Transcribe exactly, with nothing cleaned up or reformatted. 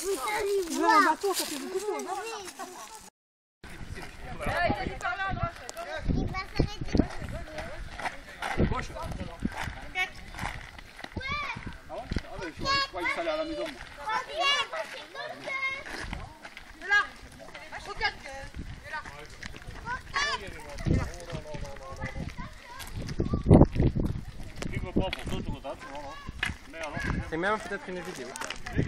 Tu veux un bateau, ça fait beaucoup de choses. Il va s'arrêter. Gauche. Ah bon? Ah ben, je croyais que ça allait à la maison. De là. Roquette. De là. Il veut pas pour toi, tout le temps, tu vois, non? Mais alors? Et même peut-être une vidéo.